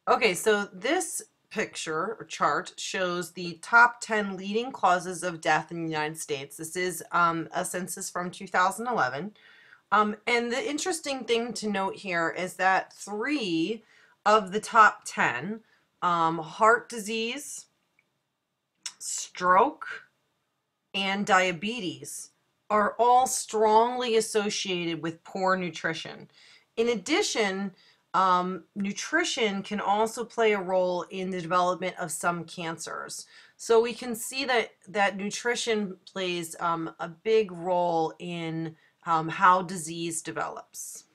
Okay, so this picture or chart shows the top 10 leading causes of death in the United States. This is a census from 2011. And the interesting thing to note here is that three of the top 10, heart disease, stroke, and diabetes, are all strongly associated with poor nutrition. In addition, nutrition can also play a role in the development of some cancers. So we can see that nutrition plays a big role in how disease develops.